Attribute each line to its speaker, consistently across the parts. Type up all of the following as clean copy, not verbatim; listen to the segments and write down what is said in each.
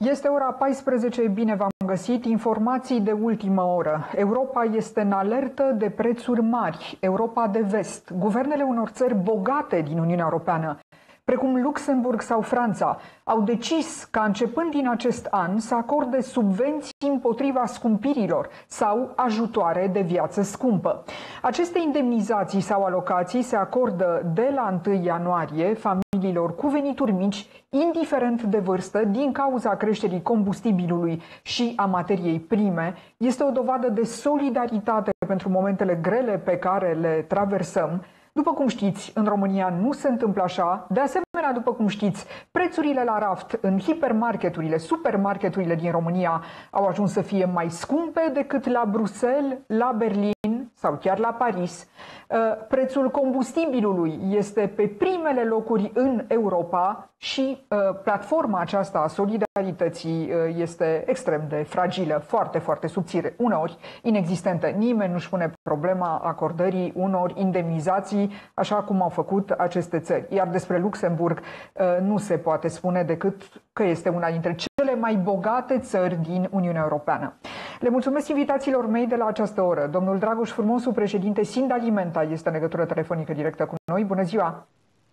Speaker 1: Este ora 14, bine v-am găsit. Informații de ultimă oră. Europa este în alertă de prețuri mari. Europa de vest. Guvernele unor țări bogate din Uniunea Europeană, precum Luxemburg sau Franța, au decis ca începând din acest an să acorde subvenții împotriva scumpirilor sau ajutoare de viață scumpă. Aceste indemnizații sau alocații se acordă de la 1 ianuarie familiilor cu venituri mici, indiferent de vârstă, din cauza creșterii combustibilului și a materiei prime. Este o dovadă de solidaritate pentru momentele grele pe care le traversăm. După cum știți, în România nu se întâmplă așa. De asemenea, după cum știți, prețurile la raft în hipermarketurile, supermarketurile din România au ajuns să fie mai scumpe decât la Bruxelles, la Berlin sau chiar la Paris. Prețul combustibilului este pe primele locuri în Europa și platforma aceasta a solidarității este extrem de fragilă, foarte, foarte subțire, uneori inexistentă. Nimeni nu-și pune problema acordării unor indemnizații așa cum au făcut aceste țări. Iar despre Luxemburg nu se poate spune decât că este una dintre cele mai bogate țări din Uniunea Europeană. Le mulțumesc invitațiilor mei de la această oră. Domnul Dragoș Frumosu, președinte Sindalimenta, este în legătură telefonică directă cu noi. Bună ziua!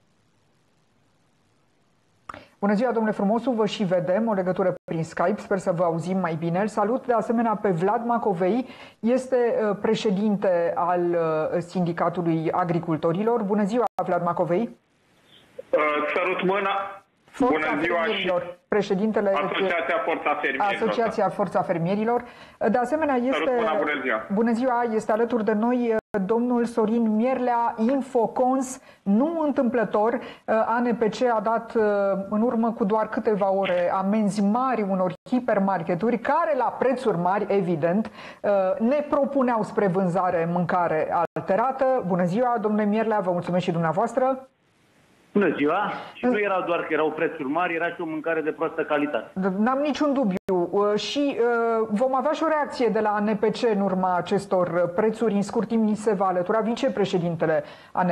Speaker 1: Bună ziua, domnule Frumosu, vă și vedem, o legătură prin Skype, sper să vă auzim mai bine. Îl salut de asemenea pe Vlad Macovei, este președinte al Sindicatului Agricultorilor. Bună ziua, Vlad Macovei!
Speaker 2: Sărut mâna!
Speaker 1: Bună ziua și președintele Asociația Forța Fermierilor. De asemenea, bună ziua, este alături de noi domnul Sorin Mierlea, Infocons. Nu întâmplător, ANPC a dat în urmă cu doar câteva ore amenzi mari unor hipermarketuri care la prețuri mari, evident, ne propuneau spre vânzare mâncare alterată. Bună ziua, domnule Mierlea, vă mulțumesc și dumneavoastră.
Speaker 3: Bună ziua! Și nu erau doar că erau prețuri mari, era și o mâncare de proastă calitate.
Speaker 1: N-am niciun dubiu. Și vom avea și o reacție de la ANPC în urma acestor prețuri. În scurt timp ni se va alătura vicepreședintele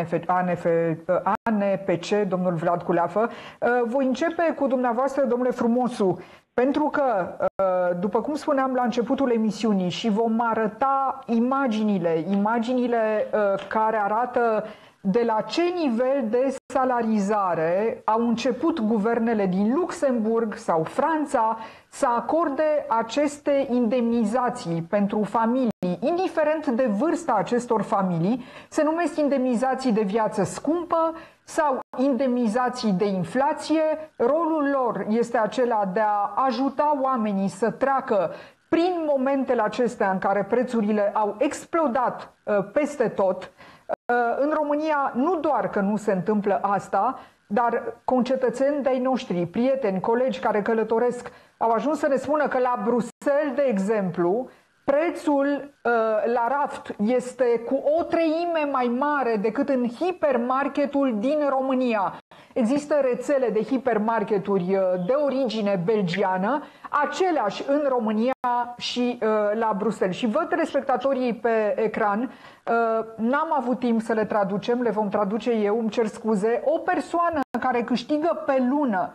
Speaker 1: ANPC, domnul Vlad Culeafă. Voi începe cu dumneavoastră, domnule Frumosu, pentru că, după cum spuneam la începutul emisiunii, și vom arăta imaginile care arată de la ce nivel de salarizare au început guvernele din Luxemburg sau Franța să acorde aceste indemnizații pentru familii, indiferent de vârsta acestor familii, se numesc indemnizații de viață scumpă sau indemnizații de inflație. Rolul lor este acela de a ajuta oamenii să treacă prin momentele acestea în care prețurile au explodat peste tot. În România nu doar că nu se întâmplă asta, dar concetățeni de-ai noștri, prieteni, colegi care călătoresc, au ajuns să ne spună că la Bruxelles, de exemplu, prețul la raft este cu o treime mai mare decât în hipermarketul din România. Există rețele de hipermarketuri de origine belgiană, aceleași în România și la Bruxelles. Și văd telespectatorii pe ecran, n-am avut timp să le traducem, le vom traduce eu, îmi cer scuze. O persoană care câștigă pe lună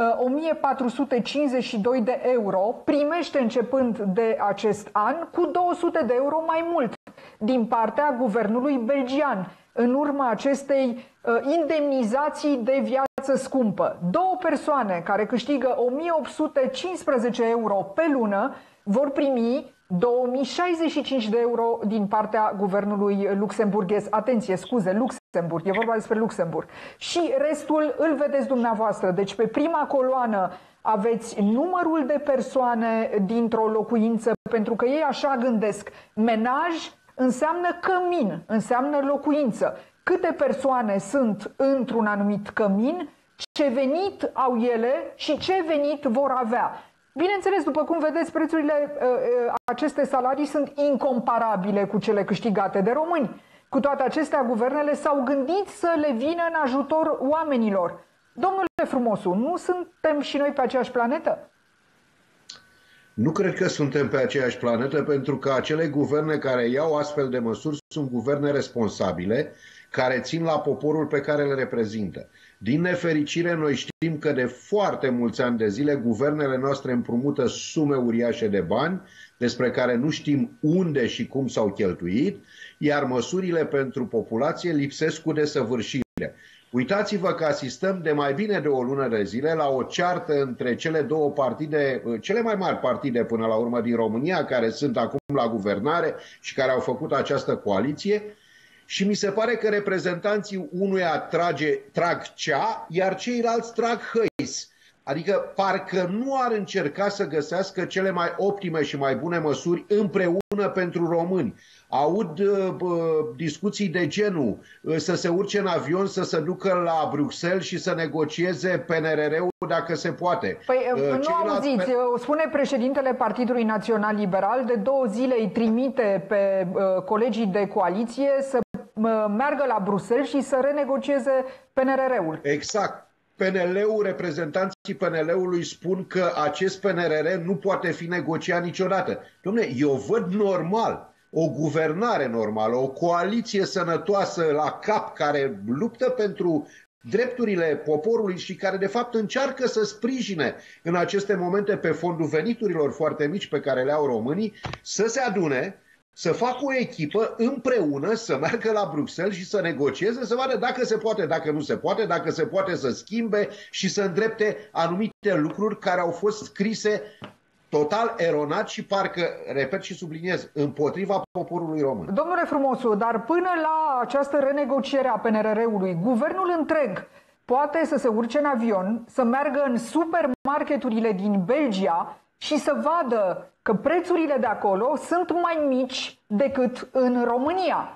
Speaker 1: 1452 de euro primește începând de acest an cu 200 de euro mai mult din partea guvernului belgian, în urma acestei indemnizații de viață scumpă. Două persoane care câștigă 1815 euro pe lună vor primi 2065 de euro din partea guvernului luxemburghez. Atenție, scuze, Luxemburg, e vorba despre Luxemburg. Și restul îl vedeți dumneavoastră. Deci pe prima coloană aveți numărul de persoane dintr-o locuință, pentru că ei așa gândesc. Menaj înseamnă cămin, înseamnă locuință. Câte persoane sunt într-un anumit cămin, ce venit au ele și ce venit vor avea. Bineînțeles, după cum vedeți, prețurile, aceste salarii sunt incomparabile cu cele câștigate de români. Cu toate acestea, guvernele s-au gândit să le vină în ajutor oamenilor. Domnule Frumosu, nu suntem și noi pe aceeași planetă?
Speaker 4: Nu cred că suntem pe aceeași planetă, pentru că acele guverne care iau astfel de măsuri sunt guverne responsabile, care țin la poporul pe care le reprezintă. Din nefericire, noi știm că de foarte mulți ani de zile guvernele noastre împrumută sume uriașe de bani despre care nu știm unde și cum s-au cheltuit, iar măsurile pentru populație lipsesc cu desăvârșire. Uitați-vă că asistăm de mai bine de o lună de zile la o ceartă între cele două partide, cele mai mari partide până la urmă din România, care sunt acum la guvernare și care au făcut această coaliție. Și mi se pare că reprezentanții unuia trag cea, iar ceilalți trag hăiți. Adică parcă nu ar încerca să găsească cele mai optime și mai bune măsuri împreună pentru români. Aud discuții de genul să se urce în avion, să se ducă la Bruxelles și să negocieze PNRR-ul dacă se poate.
Speaker 1: Păi nu auziți, spune președintele Partidului Național Liberal, de 2 zile îi trimite pe colegii de coaliție să meargă la Bruxelles și să renegocieze PNRR-ul.
Speaker 4: Exact. PNL-ul, reprezentanții PNL-ului spun că acest PNRR nu poate fi negociat niciodată. Dom'le, eu văd normal, o guvernare normală, o coaliție sănătoasă la cap care luptă pentru drepturile poporului și care de fapt încearcă să sprijine în aceste momente pe fondul veniturilor foarte mici pe care le au românii, să se adune, să facă o echipă împreună, să meargă la Bruxelles și să negocieze, să vadă dacă se poate, dacă nu se poate, dacă se poate să schimbe și să îndrepte anumite lucruri care au fost scrise total eronat și parcă, repet și subliniez, împotriva poporului român.
Speaker 1: Domnule Frumosu, dar până la această renegociere a PNRR-ului, guvernul întreg poate să se urce în avion, să meargă în supermarketurile din Belgia și să vadă că prețurile de acolo sunt mai mici decât în România.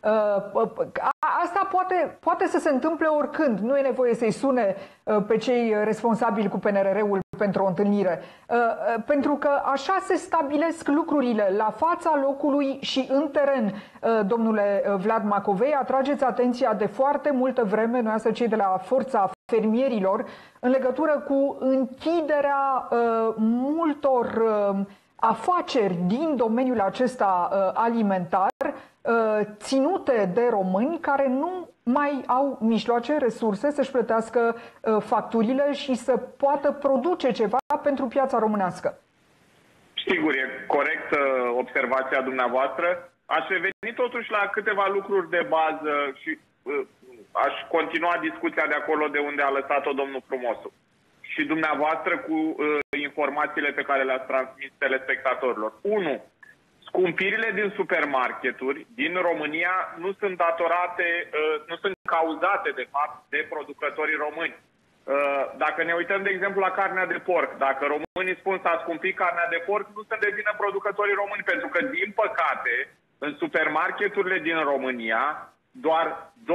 Speaker 1: Asta poate să se întâmple oricând. Nu e nevoie să-i sune pe cei responsabili cu PNRR-ul pentru o întâlnire. Pentru că așa se stabilesc lucrurile la fața locului și în teren. Domnule Vlad Macovei, atrageți atenția de foarte multă vreme, noi cei de la Forța Fermierilor, în legătură cu închiderea multor afaceri din domeniul acesta alimentar, ținute de români care nu mai au mijloace, resurse să-și plătească facturile și să poată produce ceva pentru piața românească.
Speaker 2: Sigur, e corectă observația dumneavoastră. Aș reveni totuși la câteva lucruri de bază și aș continua discuția de acolo de unde a lăsat-o domnul Frumosu. Și dumneavoastră cu informațiile pe care le-ați transmis telespectatorilor. 1. Scumpirile din supermarketuri din România nu sunt datorate, nu sunt cauzate, de fapt, de producătorii români. Dacă ne uităm, de exemplu, la carnea de porc, dacă românii spun s-a scumpit carnea de porc, nu sunt de vină producătorii români, pentru că, din păcate, în supermarketurile din România, doar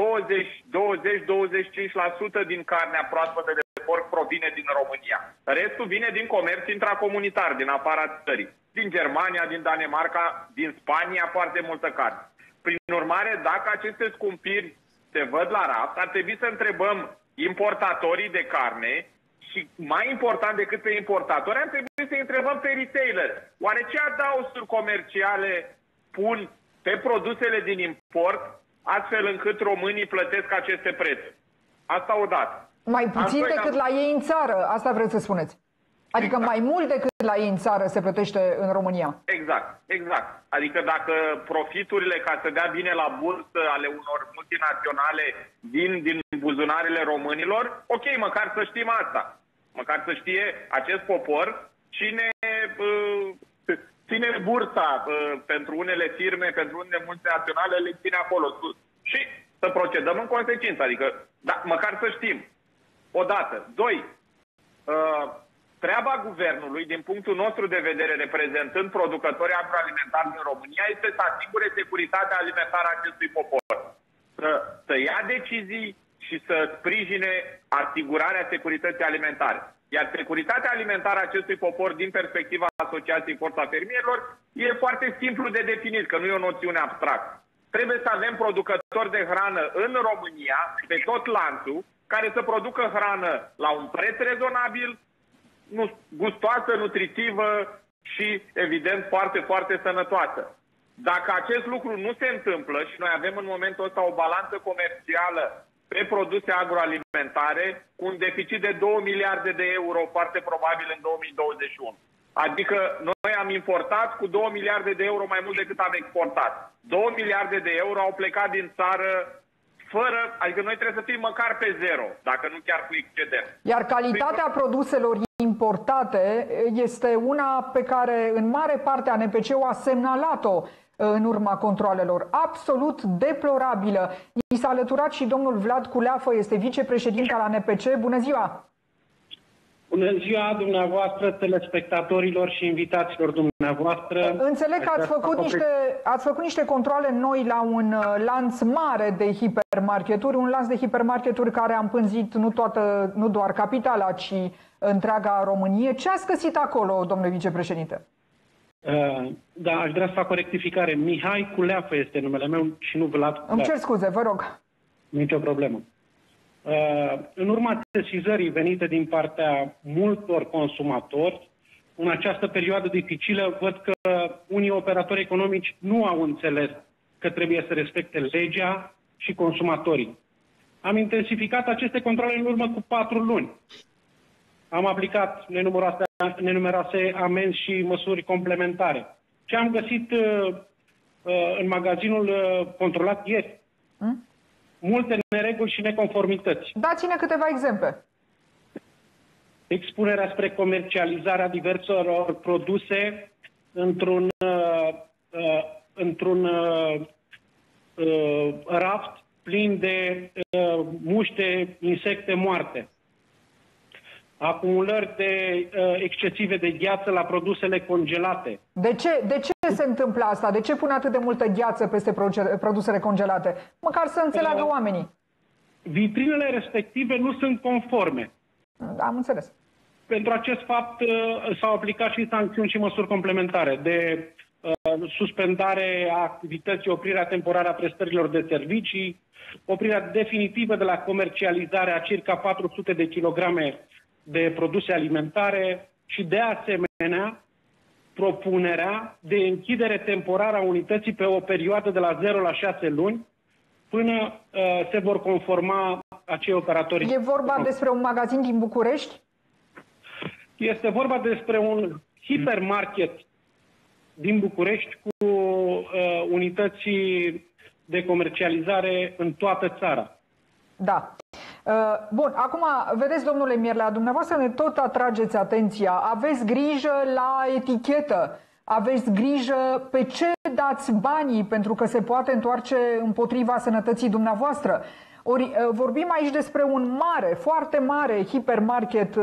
Speaker 2: 20-25% din carnea proaspătă de porc provine din România. Restul vine din comerț intracomunitar, din afara țării. Din Germania, din Danemarca, din Spania, foarte multă carne. Prin urmare, dacă aceste scumpiri se văd la raft, ar trebui să întrebăm importatorii de carne și, mai important decât pe importatori, ar trebui să întrebăm pe retailer. Oare ce adaosuri comerciale pun pe produsele din import astfel încât românii plătesc aceste prețuri? Asta odată.
Speaker 1: Mai puțin decât la ei în țară, asta vreți să spuneți? Adică exact. Mai mult decât la ei în țară se plătește în România.
Speaker 2: Exact. Adică dacă profiturile, ca să dea bine la bursă, ale unor multinaționale din buzunarele românilor, ok, măcar să știm asta. Măcar să știe acest popor cine ține bursa pentru unele firme, pentru unele multinaționale, le ține acolo sus. Și să procedăm în consecință. Adică, da, măcar să știm. Odată. 2. Treaba guvernului, din punctul nostru de vedere, reprezentând producătorii agroalimentari din România, este să asigure securitatea alimentară a acestui popor. Să ia decizii și să sprijine asigurarea securității alimentare. Iar securitatea alimentară a acestui popor, din perspectiva Asociației Forța Fermierilor, e foarte simplu de definit, că nu e o noțiune abstractă. Trebuie să avem producători de hrană în România, pe tot lanțul, care să producă hrană la un preț rezonabil, gustoasă, nutritivă și, evident, foarte, foarte sănătoasă. Dacă acest lucru nu se întâmplă și noi avem în momentul ăsta o balanță comercială pe produse agroalimentare cu un deficit de 2 miliarde de euro, foarte probabil în 2021. Adică noi am importat cu 2 miliarde de euro mai mult decât am exportat. 2 miliarde de euro au plecat din țară fără, adică noi trebuie să fim măcar pe zero, dacă nu chiar cu excedent.
Speaker 1: Iar calitatea produselor importate este una pe care în mare parte ANPC-ul a semnalat-o în urma controalelor. Absolut deplorabilă. I s-a alăturat și domnul Vlad Culeafă, este vicepreședinte al ANPC. Bună ziua!
Speaker 5: Bună ziua dumneavoastră, telespectatorilor și invitaților dumneavoastră.
Speaker 1: Înțeleg că ați făcut niște controale noi la un lanț mare de hipermarketuri, un lanț de hipermarketuri care a împânzit nu doar capitala, ci întreaga Românie. Ce ați găsit acolo, domnule vicepreședinte?
Speaker 5: Da, aș vrea să fac o rectificare. Mihai Culeafă este numele meu și nu Vlad Culeafă.
Speaker 1: Îmi cer scuze, vă rog.
Speaker 5: Nicio problemă. În urma sesizării venite din partea multor consumatori, în această perioadă dificilă, văd că unii operatori economici nu au înțeles că trebuie să respecte legea și consumatorii. Am intensificat aceste controle în urmă cu 4 luni. Am aplicat nenumeroase amenzi și măsuri complementare. Ce am găsit în magazinul controlat ieri? Multe nereguli și neconformități.
Speaker 1: Dați-ne câteva exemple.
Speaker 5: Expunerea spre comercializarea diverselor produse într-un raft plin de muște, insecte moarte. Acumulări excesive de gheață la produsele congelate.
Speaker 1: De ce se întâmplă asta? De ce pun atât de multă gheață peste produsele congelate? Măcar să înțeleagă oamenii.
Speaker 5: Vitrinele respective nu sunt conforme.
Speaker 1: Am înțeles.
Speaker 5: Pentru acest fapt s-au aplicat și sancțiuni și măsuri complementare de suspendare a activității, oprirea temporară a prestărilor de servicii, oprirea definitivă de la comercializarea a circa 400 de kilograme de produse alimentare și, de asemenea, propunerea de închidere temporară a unității pe o perioadă de la 0 la 6 luni până se vor conforma acei operatori.
Speaker 1: E vorba despre un magazin din București?
Speaker 5: Este vorba despre un hipermarket din București cu unități de comercializare în toată țara.
Speaker 1: Da. Bun, acum, vedeți, domnule Mierlea, dumneavoastră ne tot atrageți atenția. Aveți grijă la etichetă, aveți grijă pe ce dați banii, pentru că se poate întoarce împotriva sănătății dumneavoastră. Ori vorbim aici despre un mare, foarte mare hipermarket.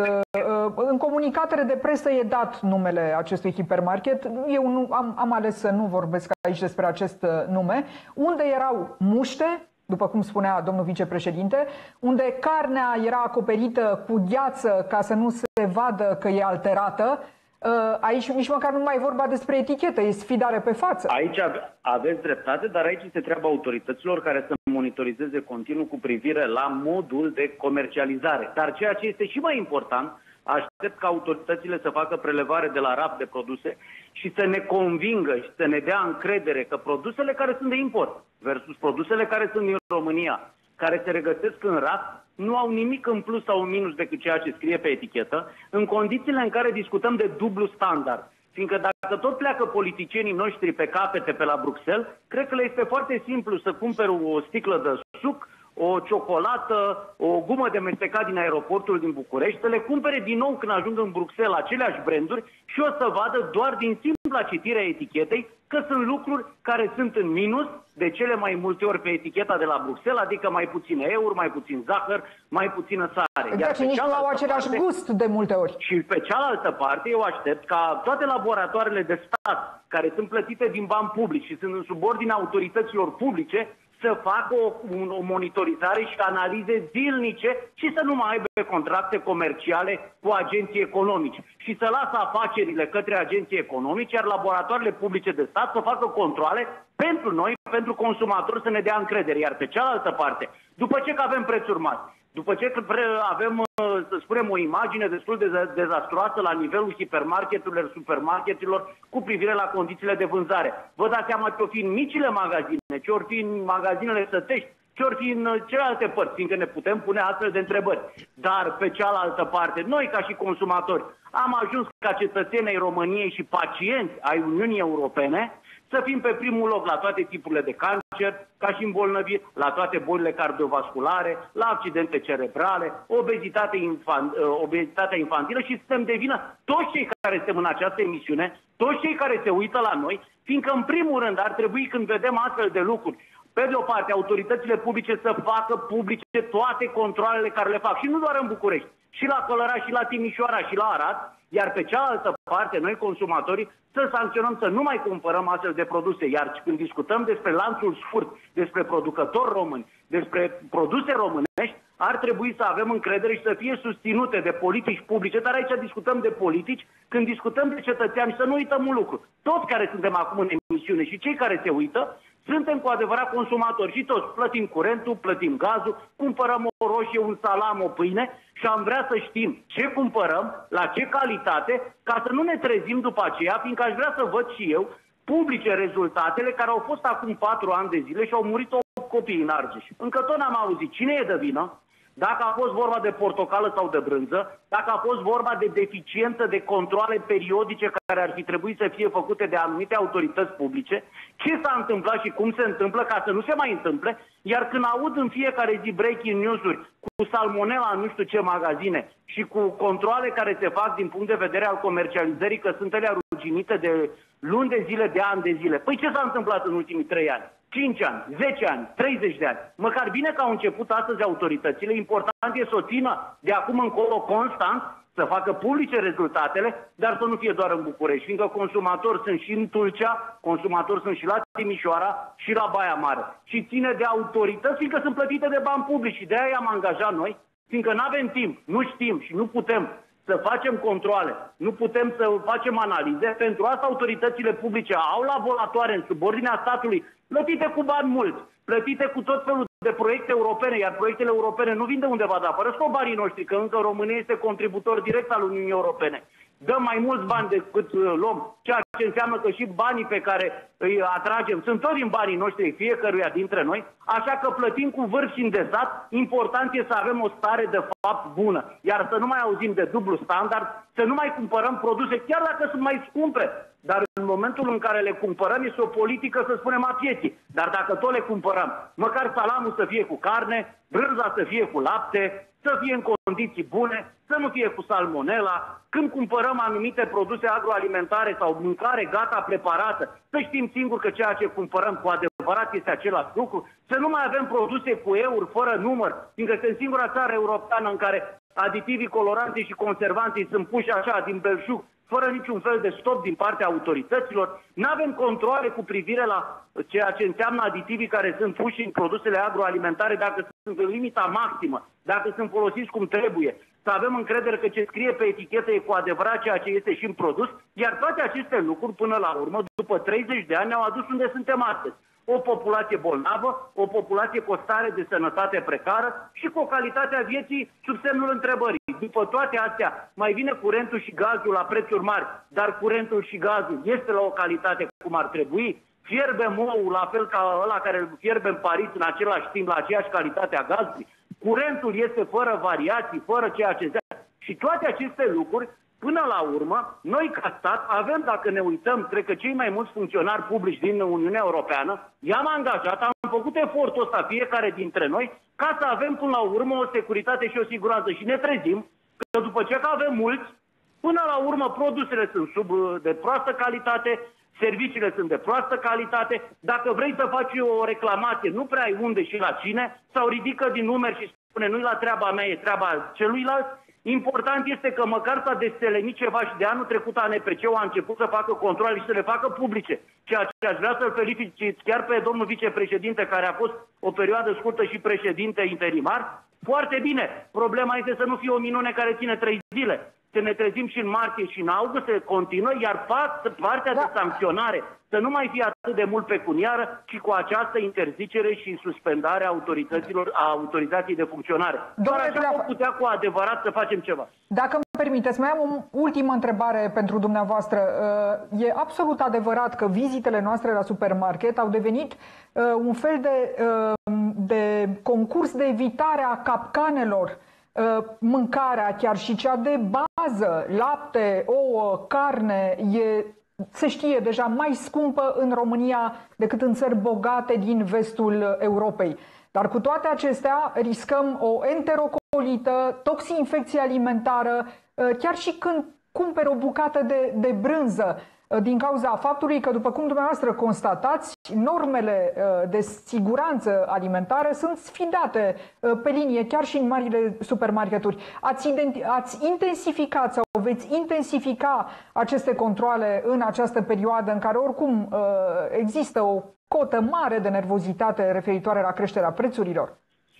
Speaker 1: În comunicatele de presă e dat numele acestui hipermarket. Eu am ales să nu vorbesc aici despre acest nume. Unde erau muște, după cum spunea domnul vicepreședinte, unde carnea era acoperită cu gheață ca să nu se vadă că e alterată. Aici nici măcar nu mai e vorba despre etichetă, e sfidare pe față.
Speaker 3: Aici aveți dreptate, dar aici este treaba autorităților care să monitorizeze continuu cu privire la modul de comercializare. Dar ceea ce este și mai important, aștept ca autoritățile să facă prelevare de la raft de produse și să ne convingă și să ne dea încredere că produsele care sunt de import versus produsele care sunt din România, care se regăsesc în raft, nu au nimic în plus sau în minus decât ceea ce scrie pe etichetă, în condițiile în care discutăm de dublu standard. Fiindcă dacă tot pleacă politicienii noștri pe capete pe la Bruxelles, cred că le este foarte simplu să cumpere o sticlă de suc, o ciocolată, o gumă de mestecat din aeroportul din București, să le cumpere din nou când ajung în Bruxelles aceleași branduri și o să vadă doar din simpla citire a etichetei că sunt lucruri care sunt în minus de cele mai multe ori pe eticheta de la Bruxelles, adică mai puține euri, mai puțin zahăr, mai puțină sare.
Speaker 1: Exact, și nici nu au același gust de multe ori.
Speaker 3: Și pe cealaltă parte eu aștept ca toate laboratoarele de stat care sunt plătite din bani publici și sunt în subordinea autorităților publice să facă o monitorizare și analize zilnice și să nu mai aibă contracte comerciale cu agenții economici și să lasă afacerile către agenții economici, iar laboratoarele publice de stat să facă controale pentru noi, pentru consumatori, să ne dea încredere. Iar pe cealaltă parte, după ce că avem prețuri mari, după ce avem, să spunem, o imagine destul de dezastruoasă la nivelul hipermarketurilor, supermarketurilor cu privire la condițiile de vânzare. Vă dați seama ce o fi în micile magazine, ce or fi în magazinele sătești, ce ori fi în celelalte părți, fiindcă ne putem pune astfel de întrebări. Dar pe cealaltă parte, noi ca și consumatori am ajuns ca cetățeni ai României și pacienți ai Uniunii Europene să fim pe primul loc la toate tipurile de cancer, ca și îmbolnăviri, la toate bolile cardiovasculare, la accidente cerebrale, obezitatea infantilă și suntem de vină toți cei care suntem în această emisiune, toți cei care se uită la noi, fiindcă în primul rând ar trebui, când vedem astfel de lucruri, pe de o parte, autoritățile publice să facă publice toate controalele care le fac. Și nu doar în București, și la Călăraș, și la Timișoara, și la Arad, iar pe cealaltă parte, noi consumatorii, să sancționăm să nu mai cumpărăm astfel de produse. Iar când discutăm despre lanțul scurt, despre producători români, despre produse românești, ar trebui să avem încredere și să fie susținute de politici publice. Dar aici discutăm de politici, când discutăm de cetățeani, să nu uităm un lucru. Toți care suntem acum în emisiune și cei care se uită, suntem cu adevărat consumatori și toți. Plătim curentul, plătim gazul, cumpărăm o roșie, un salam, o pâine și am vrea să știm ce cumpărăm, la ce calitate, ca să nu ne trezim după aceea, fiindcă aș vrea să văd și eu publice rezultatele care au fost acum 4 ani de zile și au murit 8 copii în Argeș. Încă tot n-am auzit cine e de vină, dacă a fost vorba de portocală sau de brânză, dacă a fost vorba de deficiență de controale periodice care ar fi trebuit să fie făcute de anumite autorități publice, ce s-a întâmplat și cum se întâmplă ca să nu se mai întâmple, iar când aud în fiecare zi breaking news-uri cu salmonela în nu știu ce magazine și cu controale care se fac din punct de vedere al comercializării, că sunt ele ruginite de luni de zile, de ani de zile. Păi ce s-a întâmplat în ultimii 3 ani? 5 ani, 10 ani, 30 de ani. Măcar bine că au început astăzi autoritățile, important e să o țină de acum încolo constant, să facă publice rezultatele, dar să nu fie doar în București, fiindcă consumatori sunt și în Tulcea, consumatori sunt și la Timișoara și la Baia Mare. Și ține de autorități, fiindcă sunt plătite de bani publici și de aia i-am angajat noi, fiindcă nu avem timp, nu știm și nu putem să facem controale, nu putem să facem analize. Pentru asta autoritățile publice au laboratoare în subordinea statului, plătite cu bani mulți, plătite cu tot felul de proiecte europene, iar proiectele europene nu vin de undeva de afară, sunt banii noștri, că încă România este contributor direct al Uniunii Europene. Dăm mai mulți bani decât luăm, ceea ce înseamnă că și banii pe care îi atragem sunt tot din banii noștri, fiecăruia dintre noi, așa că plătim cu vârf și îndesat. Important e să avem o stare de fapt bună, iar să nu mai auzim de dublu standard, să nu mai cumpărăm produse, chiar dacă sunt mai scumpe, dar în momentul în care le cumpărăm este o politică, să spunem, a pieții. Dar dacă tot le cumpărăm, măcar salamul să fie cu carne, brânza să fie cu lapte, să fie în condiții bune, să nu fie cu salmonela. Când cumpărăm anumite produse agroalimentare sau mâncare gata preparată, să știm singur că ceea ce cumpărăm cu adevărat este același lucru, să nu mai avem produse cu euri fără număr, fiindcă suntem singura țară europeană în care aditivii, coloranții și conservanții sunt puși așa din belșug, fără niciun fel de stop din partea autorităților. Nu avem controle cu privire la ceea ce înseamnă aditivii care sunt puși în produsele agroalimentare, dacă sunt în limita maximă, dacă sunt folosiți cum trebuie. Să avem încredere că ce scrie pe etichetă e cu adevărat ceea ce este și în produs, iar toate aceste lucruri, până la urmă, după 30 de ani, ne-au adus unde suntem astăzi. O populație bolnavă, o populație cu o stare de sănătate precară și cu o calitate a vieții sub semnul întrebării. După toate astea, mai vine curentul și gazul la prețuri mari, dar curentul și gazul este la o calitate cum ar trebui. Fierbem oul la fel ca ăla care îl fierbe în Paris în același timp, la aceeași calitate a gazului. Curentul este fără variații, fără ceea ce înseamnă. Și toate aceste lucruri, până la urmă, noi ca stat avem, dacă ne uităm, cred că cei mai mulți funcționari publici din Uniunea Europeană, i-am angajat, am făcut efortul ăsta fiecare dintre noi, ca să avem până la urmă o securitate și o siguranță. Și ne trezim că după ce că avem mulți, până la urmă produsele sunt de proastă calitate, serviciile sunt de proastă calitate. Dacă vrei să faci o reclamație, nu prea ai unde și la cine, sau ridică din numeri și spune nu-i la treaba mea, e treaba celuilalt. Important este că măcar s-a deselenit ceva și de anul trecut ANPC-ul a început să facă controle și să le facă publice. Ceea ce aș vrea să-l felicit chiar pe domnul vicepreședinte, care a fost o perioadă scurtă și președinte interimar. Foarte bine. Problema este să nu fie o minune care ține 3 zile. Să ne trezim și în martie și în august, se continuă, iar partea de sancționare să nu mai fie atât de mult pecuniară, ci cu această interzicere și suspendare a autorităților, a autorizației de funcționare. Doar așa vom putea cu adevărat să facem ceva.
Speaker 1: Dacă îmi permiteți, mai am o ultimă întrebare pentru dumneavoastră. E absolut adevărat că vizitele noastre la supermarket au devenit un fel de de concurs de evitare a capcanelor, mâncarea, chiar și cea de bază, lapte, ouă, carne, se știe deja mai scumpă în România decât în țări bogate din vestul Europei. Dar cu toate acestea riscăm o enterocolită, toxinfecție alimentară, chiar și când cumperi o bucată de brânză, din cauza faptului că, după cum dumneavoastră constatați, normele de siguranță alimentară sunt sfidate pe linie, chiar și în marile supermarketuri. Ați intensificat sau veți intensifica aceste controale în această perioadă în care oricum există o cotă mare de nervozitate referitoare la creșterea prețurilor?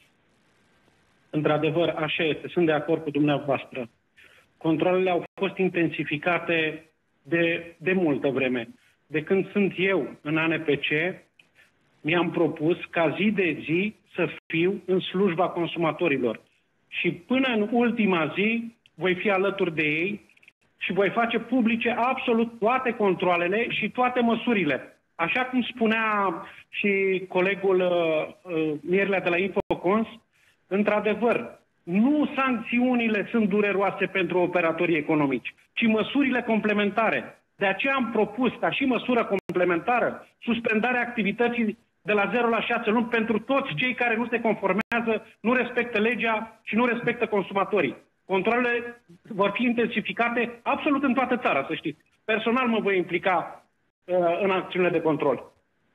Speaker 5: Într-adevăr, așa este. Sunt de acord cu dumneavoastră. Controalele au fost intensificate de multă vreme. De când sunt eu în ANPC, mi-am propus ca zi de zi să fiu în slujba consumatorilor. Și până în ultima zi voi fi alături de ei și voi face publice absolut toate controalele și toate măsurile. Așa cum spunea și colegul Mierlea de la Infocons, într-adevăr, nu sancțiunile sunt dureroase pentru operatorii economici, ci măsurile complementare. De aceea am propus, ca și măsură complementară, suspendarea activității de la 0 la 6 luni pentru toți cei care nu se conformează, nu respectă legea și nu respectă consumatorii. Controalele vor fi intensificate absolut în toată țara, să știți. Personal mă voi implica în acțiunile de control.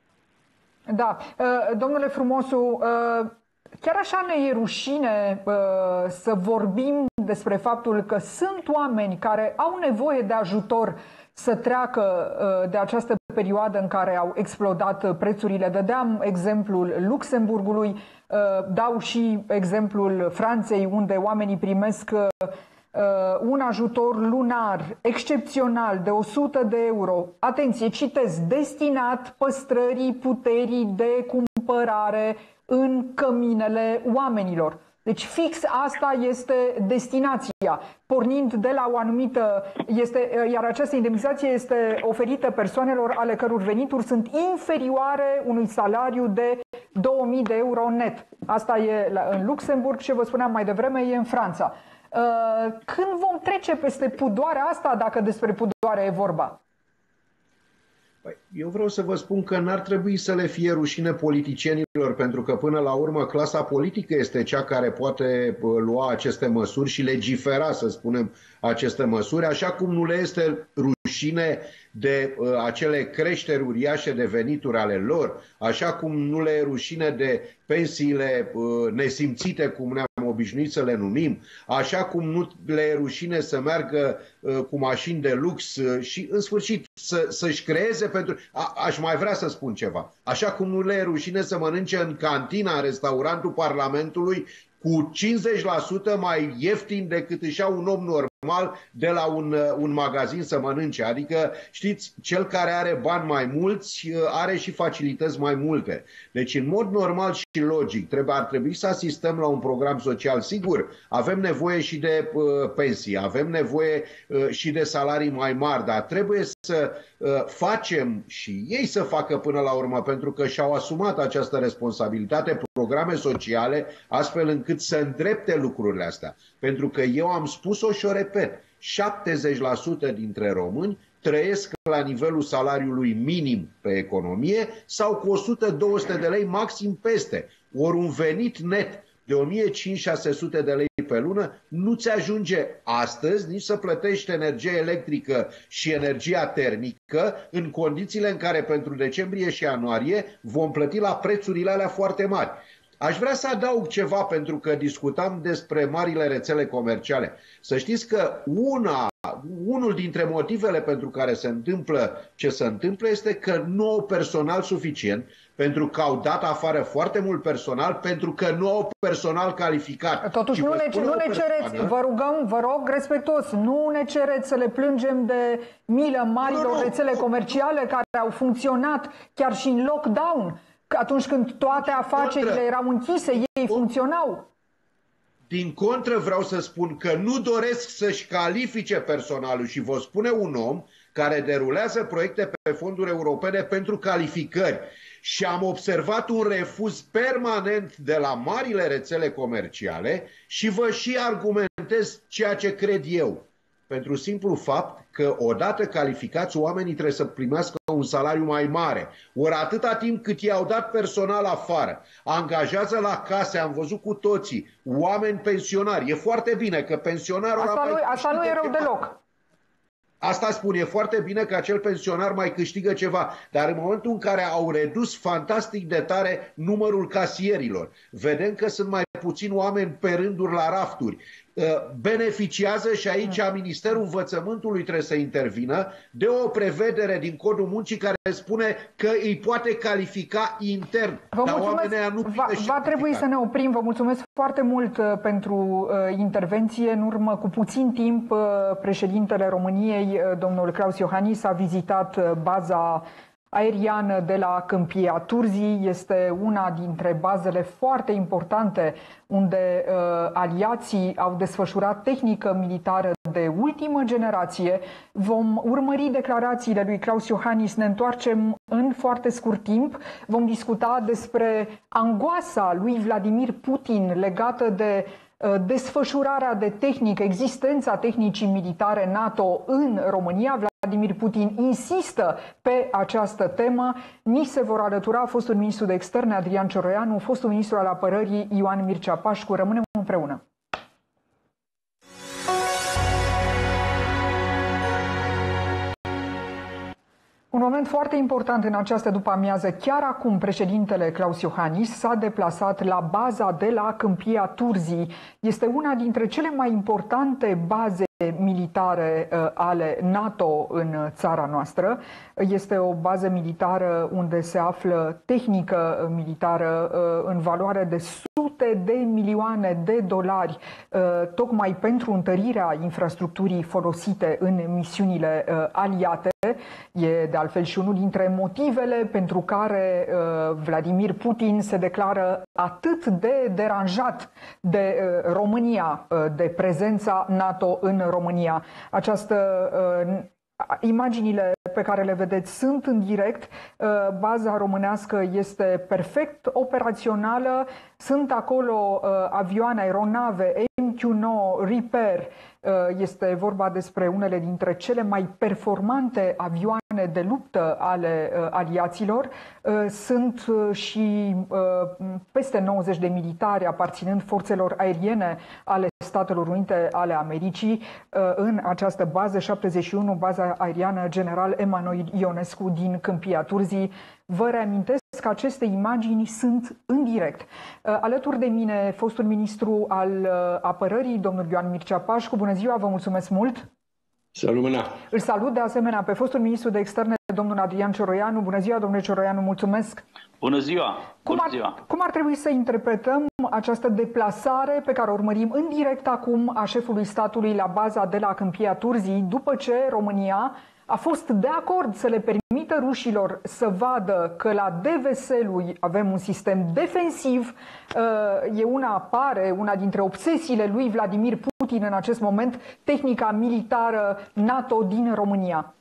Speaker 1: Da. Domnule Frumosu, chiar așa ne e rușine să vorbim despre faptul că sunt oameni care au nevoie de ajutor să treacă de această perioadă în care au explodat prețurile. Dădeam exemplul Luxemburgului, dau și exemplul Franței, unde oamenii primesc un ajutor lunar excepțional de 100 de euro. Atenție, citez, destinat păstrării puterii de cumpărare în căminele oamenilor. Deci fix asta este destinația, pornind de la o anumită, iar această indemnizație este oferită persoanelor ale căror venituri sunt inferioare unui salariu de 2000 de euro net. Asta e în Luxemburg și vă spuneam mai devreme, e în Franța. Când vom trece peste pudoarea asta, dacă despre pudoare e vorba?
Speaker 4: Eu vreau să vă spun că n-ar trebui să le fie rușine politicienilor, pentru că până la urmă clasa politică este cea care poate lua aceste măsuri și legifera, să spunem, aceste măsuri, așa cum nu le este rușine de acele creșteri uriașe de venituri ale lor, așa cum nu le e rușine de pensiile nesimțite, cum ne-am obișnuit să le numim, așa cum nu le e rușine să meargă cu mașini de lux și, în sfârșit, să-și creeze pentru... Aș mai vrea să spun ceva. Așa cum nu le e rușine să mănânce în cantina, în restaurantul Parlamentului, cu 50% mai ieftin decât își ia un om normal de la un magazin să mănânce. Adică, știți, cel care are bani mai mulți are și facilități mai multe. Deci, în mod normal și logic, ar trebui să asistăm la un program social. Sigur, avem nevoie și de pensii, avem nevoie și de salarii mai mari, dar trebuie să facem și ei să facă până la urmă, pentru că și-au asumat această responsabilitate, programe sociale, astfel încât să îndrepte lucrurile astea. Pentru că eu am spus-o și o repet, 70% dintre români trăiesc la nivelul salariului minim pe economie sau cu 100-200 de lei maxim peste. Ori un venit net de 1500-1600 de lei pe lună nu ți ajunge astăzi nici să plătești energie electrică și energia termică în condițiile în care pentru decembrie și ianuarie vom plăti la prețurile alea foarte mari. Aș vrea să adaug ceva, pentru că discutam despre marile rețele comerciale. Să știți că unul dintre motivele pentru care se întâmplă ce se întâmplă este că nu au personal suficient, pentru că au dat afară foarte mult personal, pentru că nu au personal calificat.
Speaker 1: Totuși nu ne cereți, vă rog respectuos, nu ne cereți să le plângem de milă marilor rețele comerciale care au funcționat chiar și în lockdown. Atunci când toate afacerile erau închise, ei funcționau.
Speaker 4: Din contră, vreau să spun că nu doresc să-și califice personalul și vă spune un om care derulează proiecte pe fonduri europene pentru calificări. și am observat un refuz permanent de la marile rețele comerciale și vă și argumentez ceea ce cred eu. Pentru simplu fapt că odată calificați, oamenii trebuie să primească un salariu mai mare. Ori atâta timp cât i-au dat personal afară, angajează la case, am văzut cu toții, oameni pensionari. E foarte bine că pensionarul...
Speaker 1: Asta nu e rău deloc.
Speaker 4: Asta spun, e foarte bine că acel pensionar mai câștigă ceva, dar în momentul în care au redus fantastic de tare numărul casierilor, vedem că sunt mai puțini oameni pe rânduri la rafturi, beneficiază și aici Ministerul Învățământului trebuie să intervină de o prevedere din Codul Muncii care spune că îi poate califica intern.
Speaker 1: Vă mulțumesc. Va trebui să ne oprim. Vă mulțumesc foarte mult pentru intervenție. În urmă cu puțin timp, președintele României, domnul Klaus Iohannis, a vizitat baza aeriană de la Câmpia Turzii. Este una dintre bazele foarte importante unde aliații au desfășurat tehnică militară de ultimă generație. Vom urmări declarațiile lui Klaus Iohannis, ne întoarcem în foarte scurt timp. Vom discuta despre angoasa lui Vladimir Putin legată de desfășurarea de tehnică, existența tehnicii militare NATO în România. Vladimir Putin insistă pe această temă. Ni se vor alătura fostul ministru de externe Adrian Cioroianu, fostul ministru al apărării Ioan Mircea Pașcu. Rămânem împreună. Un moment foarte important în această după-amiază. Chiar acum, președintele Klaus Iohannis s-a deplasat la baza de la Câmpia Turzii. Este una dintre cele mai importante baze militare ale NATO în țara noastră. Este o bază militară unde se află tehnică militară în valoare de sute de milioane de dolari, tocmai pentru întărirea infrastructurii folosite în misiunile aliate. E de altfel și unul dintre motivele pentru care Vladimir Putin se declară atât de deranjat de România, de prezența NATO în România. Imaginile pe care le vedeți sunt în direct. Baza românească este perfect operațională. Sunt acolo avioane, aeronave MQ-9 Reaper. Este vorba despre unele dintre cele mai performante avioane de luptă ale aliaților. Sunt și peste 90 de militari aparținând forțelor aeriene ale Statelor Unite ale Americii în această bază 71, baza aeriană General Emanuel Ionescu din Câmpia Turzii. Vă reamintesc că aceste imagini sunt în direct. Alături de mine, fostul ministru al apărării, domnul Ioan Mircea Pașcu. Bună ziua, vă mulțumesc mult!
Speaker 6: Să rămână!
Speaker 1: Îl salut de asemenea pe fostul ministru de externe, domnul Adrian Cioroianu. Bună ziua, domnule Cioroianu, mulțumesc!
Speaker 7: Bună ziua!
Speaker 1: Cum ar trebui să interpretăm această deplasare pe care o urmărim în direct acum a șefului statului la baza de la Câmpia Turzii, după ce România a fost de acord să le permită rușilor să vadă că la DVS-lui avem un sistem defensiv? E una dintre obsesiile lui Vladimir Putin în acest moment, tehnica militară NATO din România.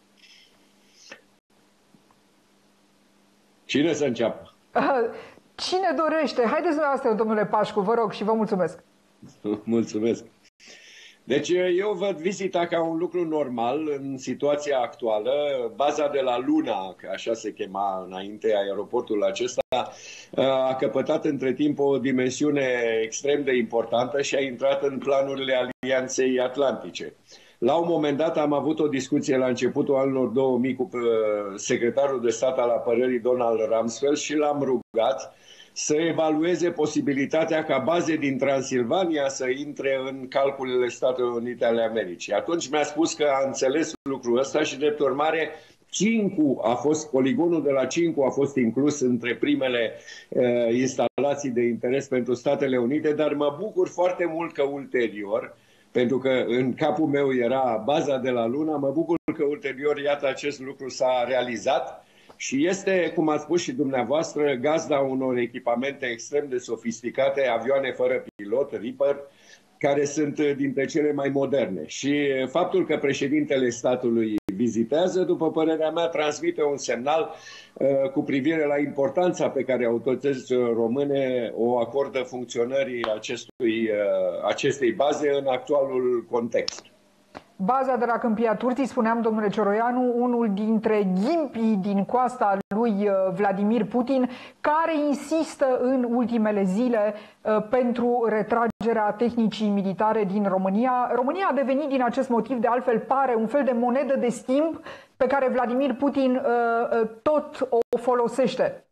Speaker 6: Cine să înceapă?
Speaker 1: Cine dorește? Haideți dumneavoastră, domnule Pașcu, vă rog și vă mulțumesc.
Speaker 6: Mulțumesc. Deci eu văd vizita ca un lucru normal în situația actuală. Baza de la Luna, că așa se chema înainte aeroportul acesta, a căpătat între timp o dimensiune extrem de importantă și a intrat în planurile Alianței Atlantice. La un moment dat am avut o discuție la începutul anilor 2000 cu secretarul de stat al apărării Donald Rumsfeld și l-am rugat să evalueze posibilitatea ca baze din Transilvania să intre în calculele Statelor Unite ale Americii. Atunci mi-a spus că a înțeles lucrul ăsta și, drept urmare, poligonul de la Cincu a fost inclus între primele instalații de interes pentru Statele Unite, dar mă bucur foarte mult că ulterior, pentru că în capul meu era baza de la Luna, mă bucur că ulterior, iată, acest lucru s-a realizat. Și este, cum ați spus și dumneavoastră, gazda unor echipamente extrem de sofisticate, avioane fără pilot, Reaper, care sunt dintre cele mai moderne. Și faptul că președintele statului vizitează, după părerea mea, transmite un semnal cu privire la importanța pe care autoritățile române o acordă funcționării acestei baze în actualul context.
Speaker 1: Baza de la Câmpia Turzii, spuneam, domnule Cioroianu, unul dintre ghimpii din coasta lui Vladimir Putin, care insistă în ultimele zile pentru retragerea tehnicii militare din România. România a devenit din acest motiv, de altfel pare, un fel de monedă de schimb pe care Vladimir Putin tot o folosește.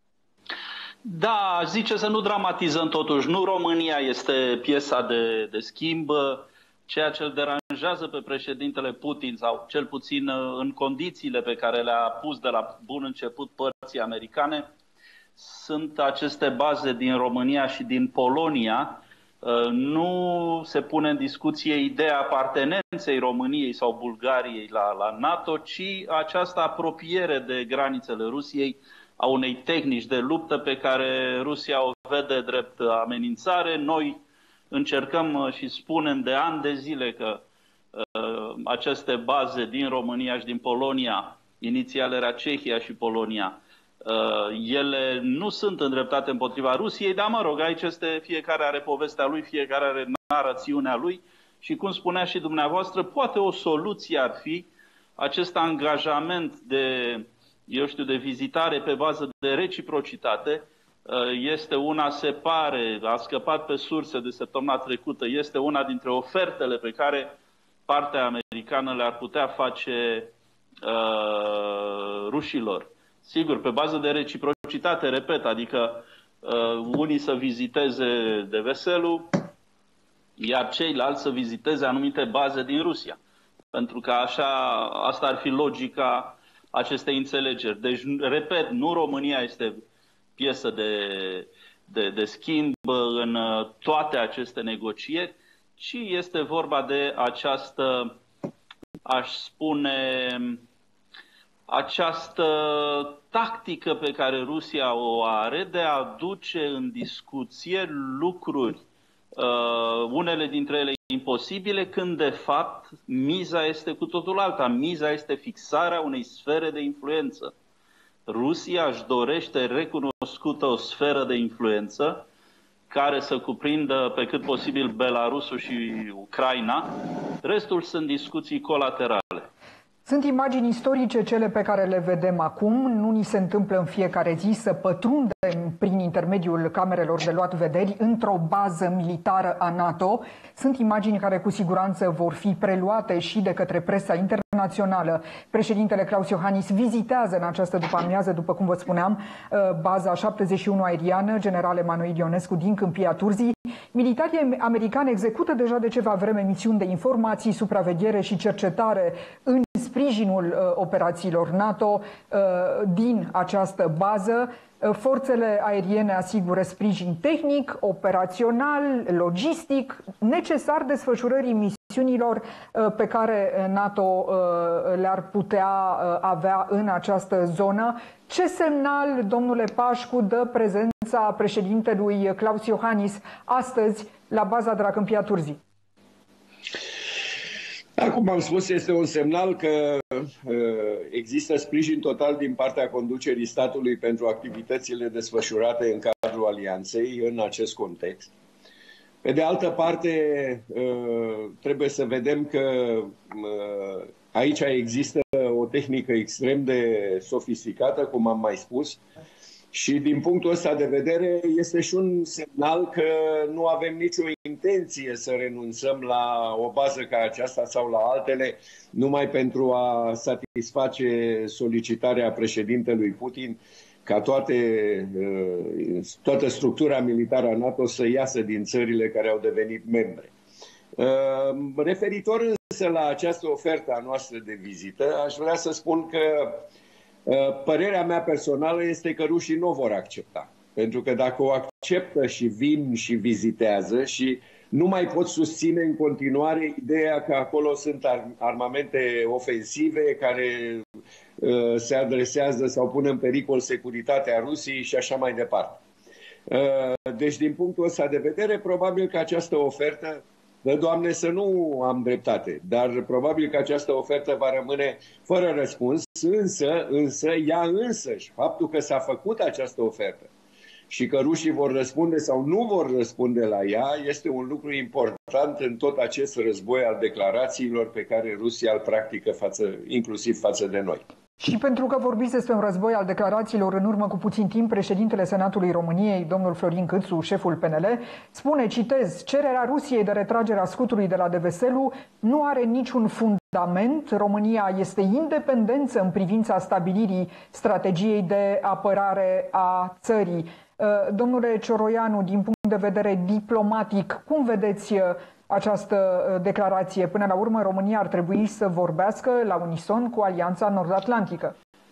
Speaker 7: Da, zice să nu dramatizăm totuși. Nu România este piesa de schimb. Ceea ce îl deranjează pe președintele Putin, sau cel puțin în condițiile pe care le-a pus de la bun început părții americane, sunt aceste baze din România și din Polonia. Nu se pune în discuție ideea apartenenței României sau Bulgariei la NATO, ci această apropiere de granițele Rusiei, a unei tehnici de luptă pe care Rusia o vede drept amenințare. Noi încercăm și spunem de ani de zile că aceste baze din România și din Polonia, inițial era Cehia și Polonia, ele nu sunt îndreptate împotriva Rusiei, dar mă rog, aici fiecare are povestea lui, fiecare are narațiunea lui și, cum spunea și dumneavoastră, poate o soluție ar fi acest angajament de vizitare pe bază de reciprocitate. Este una, se pare, a scăpat pe surse de săptămâna trecută, este una dintre ofertele pe care partea americană le-ar putea face rușilor. Sigur, pe bază de reciprocitate, repet, adică unii să viziteze de veselu, iar ceilalți să viziteze anumite baze din Rusia. Pentru că asta ar fi logica acestei înțelegeri. Deci, repet, nu România este piesă de schimb în toate aceste negocieri, ci este vorba de această, aș spune, această tactică pe care Rusia o are de a duce în discuție lucruri, unele dintre ele imposibile, când de fapt miza este cu totul alta. Miza este fixarea unei sfere de influență. Rusia își dorește recunoscută o sferă de influență care să cuprindă pe cât posibil Belarusul și Ucraina. Restul sunt discuții colaterale.
Speaker 1: Sunt imagini istorice cele pe care le vedem acum. Nu ni se întâmplă în fiecare zi să pătrundem prin intermediul camerelor de luat vederi într-o bază militară a NATO. Sunt imagini care cu siguranță vor fi preluate și de către presa internațională. Președintele Klaus Iohannis vizitează în această după-amiază, după cum vă spuneam, baza 71 aeriană General Emanuel Ionescu din Câmpia Turzii. Militarii americani execută deja de ceva vreme misiuni de informații, supraveghere și cercetare în sprijinul operațiilor NATO din această bază. Forțele aeriene asigură sprijin tehnic, operațional, logistic, necesar desfășurării misiunilor pe care NATO le-ar putea avea în această zonă. Ce semnal, domnule Pașcu, dă prezența președintelui Klaus Iohannis astăzi la baza de la Câmpia Turzii?
Speaker 6: Cum am spus, este un semnal că există sprijin total din partea conducerii statului pentru activitățile desfășurate în cadrul alianței în acest context. Pe de altă parte, trebuie să vedem că aici există o tehnică extrem de sofisticată, cum am mai spus, și din punctul ăsta de vedere este și un semnal că nu avem nicio intenție să renunțăm la o bază ca aceasta sau la altele numai pentru a satisface solicitarea președintelui Putin ca toată structura militară a NATO să iasă din țările care au devenit membre. Referitor însă la această ofertă a noastră de vizită, aș vrea să spun că părerea mea personală este că rușii nu o vor accepta. Pentru că dacă o acceptă și vin și vizitează și nu mai pot susține în continuare ideea că acolo sunt armamente ofensive care se adresează sau pun în pericol securitatea Rusiei și așa mai departe. Deci, din punctul ăsta de vedere, probabil că această ofertă Dă, Doamne, să nu am dreptate, dar probabil că această ofertă va rămâne fără răspuns, însă ea însăși, faptul că s-a făcut această ofertă și că rușii vor răspunde sau nu vor răspunde la ea, este un lucru important în tot acest război al declarațiilor pe care Rusia îl practică inclusiv față de noi.
Speaker 1: Și pentru că vorbiți despre un război al declarațiilor, în urmă cu puțin timp, președintele Senatului României, domnul Florin Câțu, șeful PNL, spune, citez, cererea Rusiei de retragerea scutului de la Deveselu nu are niciun fundament. România este independentă în privința stabilirii strategiei de apărare a țării. Domnule Cioroianu, din punct de vedere diplomatic, cum vedeți această declarație? Până la urmă, România ar trebui să vorbească la unison cu Alianța Nord-Atlantică.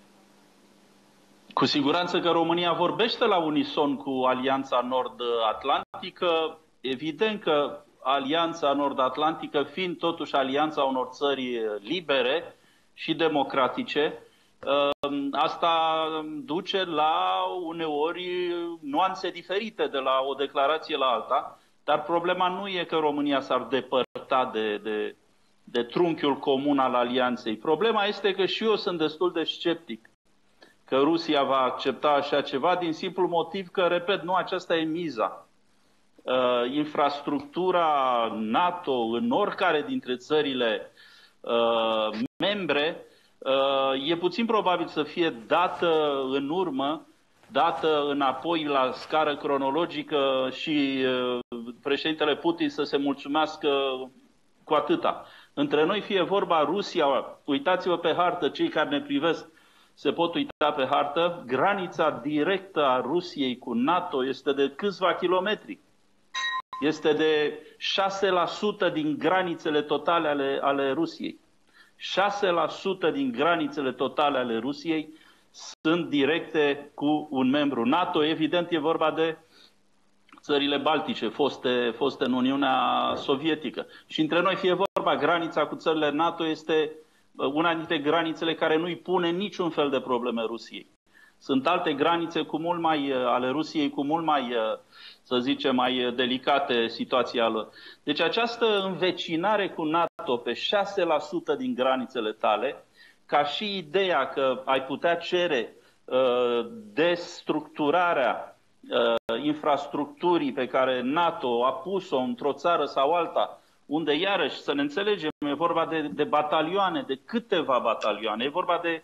Speaker 7: Cu siguranță că România vorbește la unison cu Alianța Nord-Atlantică. Evident că Alianța Nord-Atlantică, fiind totuși alianța unor țări libere și democratice, asta duce la uneori nuanțe diferite de la o declarație la alta. Dar problema nu e că România s-ar depărta de trunchiul comun al alianței. Problema este că și eu sunt destul de sceptic că Rusia va accepta așa ceva, din simplu motiv că, repet, nu aceasta e miza. Infrastructura NATO în oricare dintre țările membre e puțin probabil să fie dată în urmă, dată înapoi la scară cronologică și președintele Putin să se mulțumească cu atâta. Între noi fie vorba Rusia, uitați-vă pe hartă, cei care ne privesc se pot uita pe hartă, granița directă a Rusiei cu NATO este de câțiva kilometri. Este de 6% din granițele totale ale Rusiei. 6% din granițele totale ale Rusiei sunt directe cu un membru NATO. Evident, e vorba de țările baltice, foste în Uniunea Sovietică. Și între noi, fie vorba, granița cu țările NATO este una dintre granițele care nu îi pune niciun fel de probleme Rusiei. Sunt alte granițe ale Rusiei cu mult mai, să zicem, mai delicate situația lor. Deci această învecinare cu NATO pe 6% din granițele tale, ca și ideea că ai putea cere destructurarea infrastructurii pe care NATO a pus-o într-o țară sau alta, unde, iarăși, să ne înțelegem, e vorba de batalioane, de câteva batalioane, e vorba de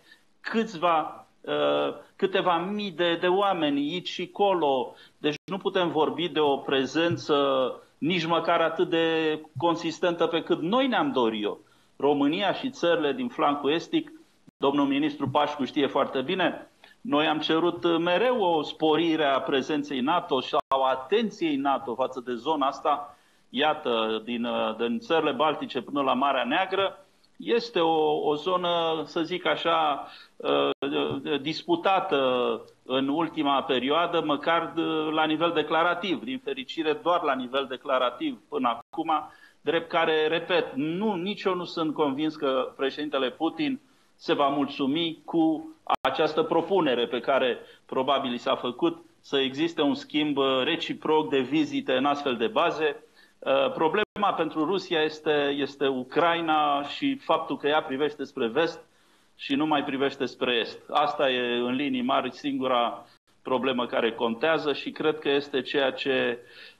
Speaker 7: câteva mii de oameni aici și colo. Deci nu putem vorbi de o prezență nici măcar atât de consistentă pe cât noi ne-am dorit-o. România și țările din flancul estic, domnul ministru Pașcu știe foarte bine, noi am cerut mereu o sporire a prezenței NATO sau a atenției NATO față de zona asta. Iată, din țările baltice până la Marea Neagră, este o zonă, să zic așa, disputată în ultima perioadă, măcar la nivel declarativ. Din fericire, doar la nivel declarativ până acum, drept care, repet, nici eu nu sunt convins că președintele Putin se va mulțumi cu această propunere pe care probabil i s-a făcut, să existe un schimb reciproc de vizite în astfel de baze. Problema pentru Rusia este Ucraina și faptul că ea privește spre vest și nu mai privește spre est. Asta e în linii mari singura problemă care contează și cred că este ceea ce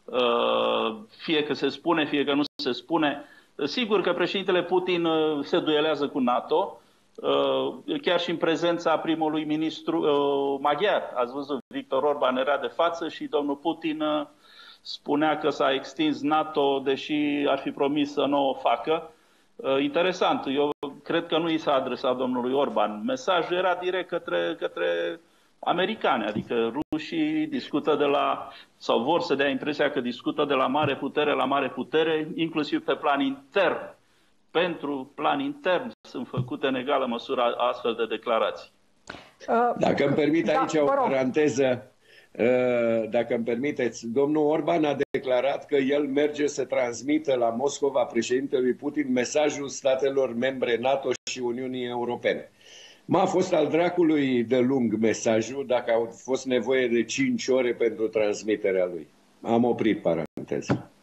Speaker 7: fie că se spune, fie că nu se spune. Sigur că președintele Putin se duelează cu NATO, chiar și în prezența primului ministru maghiar. Ați văzut, Victor Orban era de față și domnul Putin spunea că s-a extins NATO, deși ar fi promis să nu o facă. Interesant, eu cred că nu i s-a adresat domnului Orban. Mesajul era direct către americani, adică rușii discută sau vor să dea impresia că discută de la mare putere la mare putere, inclusiv pe plan intern. Pentru plan intern sunt făcute în egală măsură astfel de declarații.
Speaker 6: Dacă îmi permit aici o paranteză, dacă îmi permiteți, domnul Orban a declarat că el merge să transmită la Moscova președintelui Putin mesajul statelor membre NATO și Uniunii Europene. M-a fost al dracului de lung mesajul, dacă a fost nevoie de 5 ore pentru transmiterea lui. Am oprit paranteza.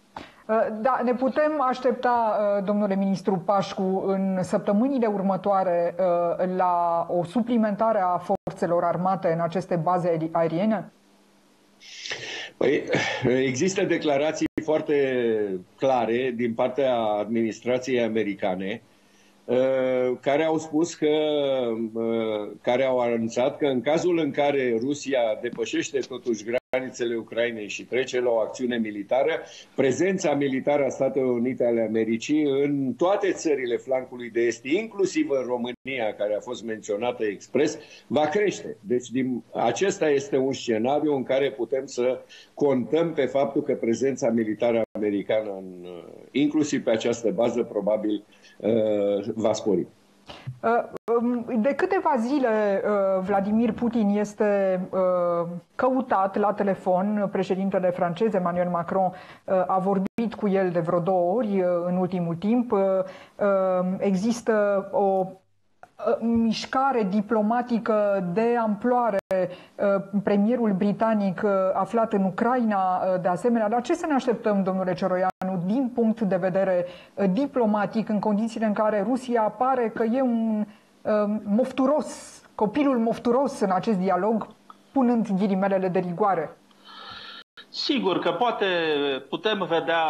Speaker 1: Da, ne putem aștepta, domnule ministru Pașcu, în săptămânile următoare la o suplimentare a forțelor armate în aceste baze aeriene?
Speaker 6: Păi, există declarații foarte clare din partea administrației americane care au spus care au anunțat că în cazul în care Rusia depășește totuși granițele Ucrainei și trece la o acțiune militară, prezența militară a Statelor Unite ale Americii în toate țările flancului de est, inclusiv în România, care a fost menționată expres, va crește. Deci acesta este un scenariu în care putem să contăm pe faptul că prezența militară americană, inclusiv pe această bază, probabil va spori.
Speaker 1: De câteva zile Vladimir Putin este căutat la telefon. Președintele francez Emmanuel Macron a vorbit cu el de vreo 2 ori în ultimul timp. Există o mișcare diplomatică de amploare. Premierul britanic aflat în Ucraina, de asemenea. La ce să ne așteptăm, domnule Cioroianu, din punct de vedere diplomatic, în condițiile în care Rusia pare că e un mofturos, copilul mofturos în acest dialog, punând ghilimelele de rigoare?
Speaker 7: Sigur că putem vedea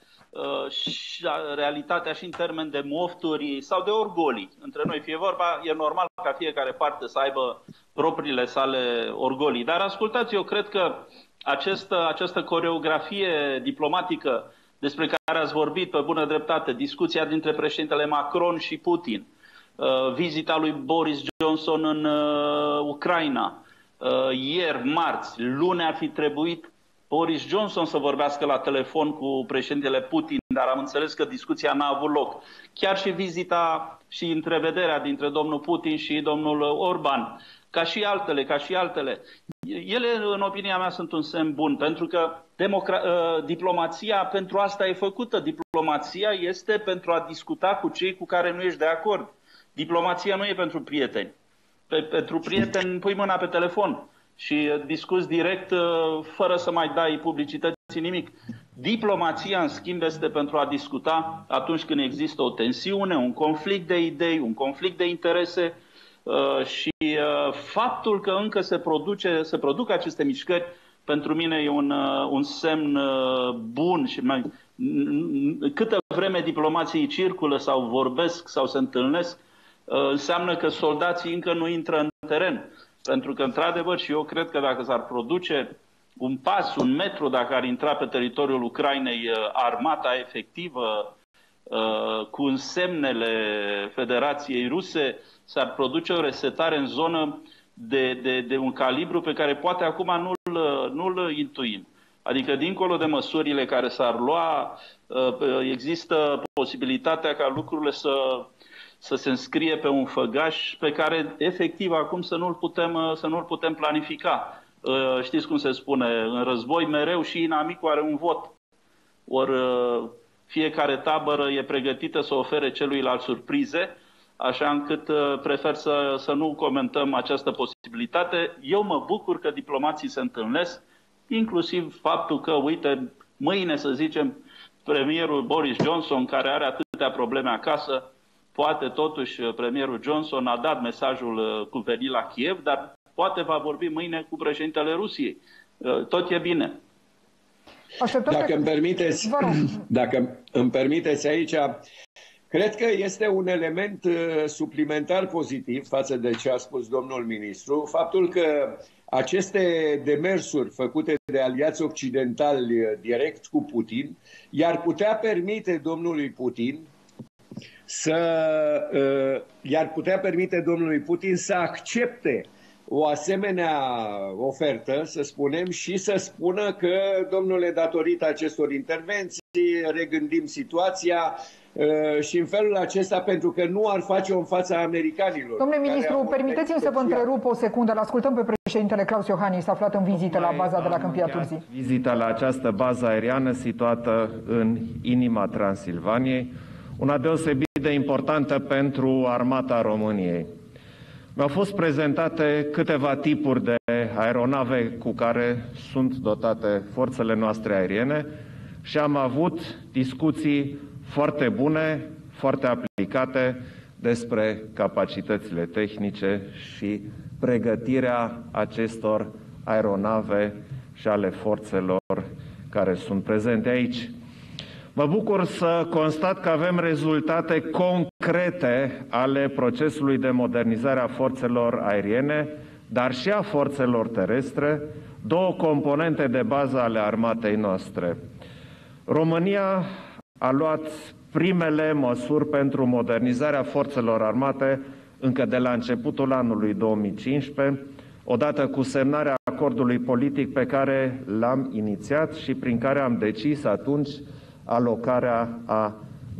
Speaker 7: realitatea și în termen de mofturi sau de orgolii între noi. Fie vorba, e normal ca fiecare parte să aibă propriile sale orgolii. Dar ascultați, eu cred că această coreografie diplomatică despre care ați vorbit pe bună dreptate, discuția dintre președintele Macron și Putin, vizita lui Boris Johnson în Ucraina, ieri, marți, luni ar fi trebuit Boris Johnson să vorbească la telefon cu președintele Putin, dar am înțeles că discuția n-a avut loc. Chiar și vizita și întrevederea dintre domnul Putin și domnul Orban, ca și altele. Ele, în opinia mea, sunt un semn bun, pentru că diplomația pentru asta e făcută. Diplomația este pentru a discuta cu cei cu care nu ești de acord. Diplomația nu e pentru prieteni. Pentru prieteni pui mâna pe telefon și discuți direct fără să mai dai publicității nimic. Diplomația, în schimb, este pentru a discuta atunci când există o tensiune, un conflict de idei, un conflict de interese și faptul că încă se produc aceste mișcări, pentru mine e un semn bun și câtă vreme diplomații circulă sau vorbesc sau se întâlnesc, înseamnă că soldații încă nu intră în teren. Pentru că, într-adevăr, și eu cred că dacă s-ar produce un metru, dacă ar intra pe teritoriul Ucrainei armata efectivă cu însemnele Federației Ruse, s-ar produce o resetare în zonă de un calibru pe care poate acum nu-l intuim. Adică, dincolo de măsurile care s-ar lua, există posibilitatea ca lucrurile să se înscrie pe un făgaș pe care, efectiv, acum să nu-l putem planifica. Știți cum se spune, în război mereu și inamicul are un vot. Ori fiecare tabără e pregătită să ofere celuilalt surprize, așa încât prefer să nu comentăm această posibilitate. Eu mă bucur că diplomații se întâlnesc, inclusiv faptul că, uite, mâine, să zicem, premierul Boris Johnson, care are atâtea probleme acasă, poate totuși premierul Johnson a dat mesajul cu venit la Kiev, dar poate va vorbi mâine cu președintele Rusiei. Tot e bine.
Speaker 6: Dacă îmi permiteți aici, cred că un element suplimentar pozitiv față de ce a spus domnul ministru, faptul că aceste demersuri făcute de aliați occidentali direct cu Putin i-ar putea permite domnului Putin să accepte o asemenea ofertă, să spunem, și să spună că, domnule, datorită acestor intervenții, regândim situația și în felul acesta, pentru că nu ar face-o în fața americanilor.
Speaker 1: Domnule ministru, permiteți-mi să vă întrerup o secundă. L-ascultăm pe președintele Klaus Iohannis, aflat în vizită la baza de la Câmpia Turzii.
Speaker 8: Vizita la această bază aeriană situată în inima Transilvaniei, una deosebit de importantă pentru armata României. Mi-au fost prezentate câteva tipuri de aeronave cu care sunt dotate forțele noastre aeriene și am avut discuții foarte bune, foarte aplicate despre capacitățile tehnice și pregătirea acestor aeronave și ale forțelor care sunt prezente aici. Mă bucur să constat că avem rezultate concrete ale procesului de modernizare a forțelor aeriene, dar și a forțelor terestre, două componente de bază ale armatei noastre. România a luat primele măsuri pentru modernizarea forțelor armate încă de la începutul anului 2015, odată cu semnarea acordului politic pe care l-am inițiat și prin care am decis atunci alocarea a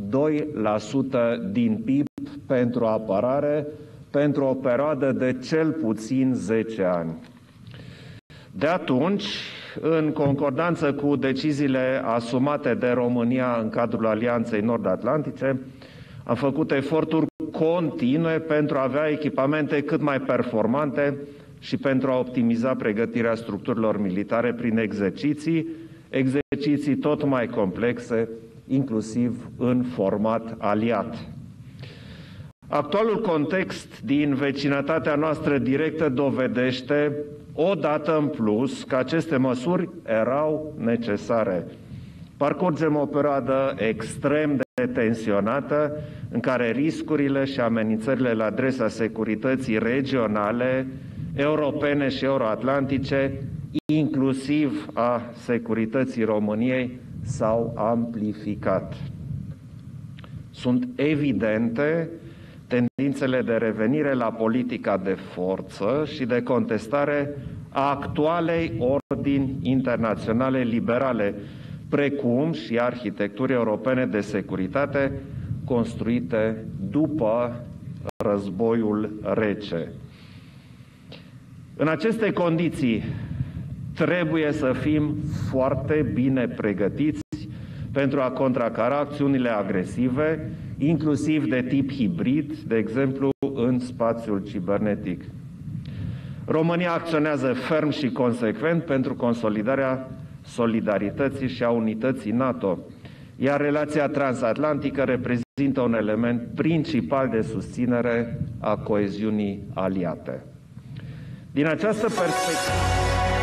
Speaker 8: 2% din PIB pentru apărare pentru o perioadă de cel puțin 10 ani. De atunci, în concordanță cu deciziile asumate de România în cadrul Alianței Nord-Atlantice, am făcut eforturi continue pentru a avea echipamente cât mai performante și pentru a optimiza pregătirea structurilor militare prin exerciții tot mai complexe, inclusiv în format aliat. Actualul context din vecinătatea noastră directă dovedește odată în plus că aceste măsuri erau necesare. Parcurgem o perioadă extrem de tensionată în care riscurile și amenințările la adresa securității regionale, europene și euroatlantice, inclusiv a securității României, s-au amplificat. Sunt evidente tendințele de revenire la politica de forță și de contestare a actualei ordini internaționale liberale, precum și arhitecturii europene de securitate construite după războiul rece. În aceste condiții trebuie să fim foarte bine pregătiți pentru a contracara acțiunile agresive, inclusiv de tip hibrid, de exemplu în spațiul cibernetic. România acționează ferm și consecvent pentru consolidarea solidarității și a unității NATO, iar relația transatlantică reprezintă un element principal de susținere a coeziunii aliate. Din această perspectivă,